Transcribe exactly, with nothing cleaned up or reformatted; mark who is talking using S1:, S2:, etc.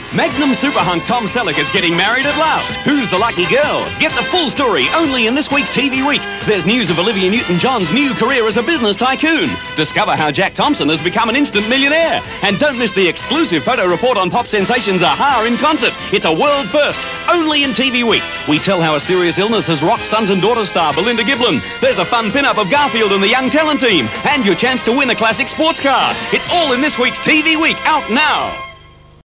S1: Magnum super hunk Tom Selleck is getting married at last. Who's the lucky girl? Get the full story only in this week's T V Week. There's news of Olivia Newton-John's new career as a business tycoon. Discover how Jack Thompson has become an instant millionaire. And don't miss the exclusive photo report on pop sensation's Aha in concert. It's a world first, only in T V Week. We tell how a serious illness has rocked Sons and Daughters star Belinda Giblin. There's a fun pin-up of Garfield and the Young Talent Team. And your chance to win a classic sports car. It's all in this week's T V Week, out now.